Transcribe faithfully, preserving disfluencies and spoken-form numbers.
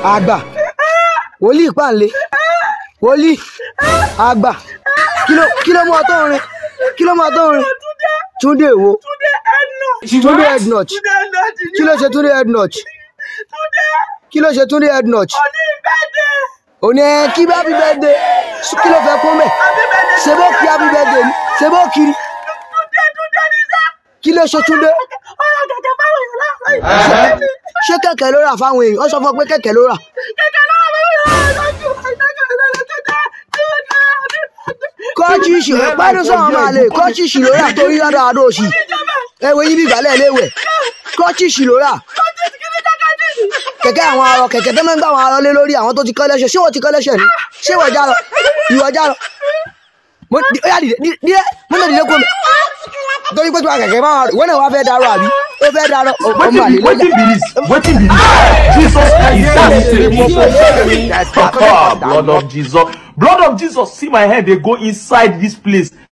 àgbà wòlíì pàǹlé wòlíì àgbà kilo kilo mọ tó rin kilo mọ tó rin Túndé wo Túndé head notch kilo ṣe Túndé head notch kilo ṣe Túndé head notch òní ẹ kí bá bí birthday kilo fẹ́ kó mẹ ṣe bó kí happy birthday ni ṣe bó kiri kilo ṣe Túndé ṣé kẹ̀kẹ́ ló rà fáwọn èèyàn ó sọ fún ọ pé kẹ̀kẹ́ ló rà. kọ́ọ̀chì ìṣì pẹ́ẹ́nù sọ̀rọ̀ máa lè kọ́ọ̀chì ìṣì ló rà torí lọ́dọ̀ àdó òṣì ẹ̀wẹ̀ yín bí ìgbàlẹ̀ léwẹ̀ kọ́ọ̀chì ìṣì ló rà. kẹ̀kẹ́ àwọn arọ kẹ̀kẹ́ tó máa ń gbà àwọn arọ lé lórí àwọn tó ti kọ́ lẹ́sẹ̀ ṣé wọ́n ti kọ́ lẹ́sẹ̀ ni ṣé wọ́n já lọ ìwọ já lọ. mo yà dìde díẹ̀ mo náà dìde kó mi torí pé tí wàá kẹ̀kẹ́ máa wọ́n náà wá fẹ́ darọ àbí ó fẹ́ darọ ọmọ àlè ló jà. wetin be this Jesus Christ blood of Jesus blood of Jesus see my head dey go inside this place.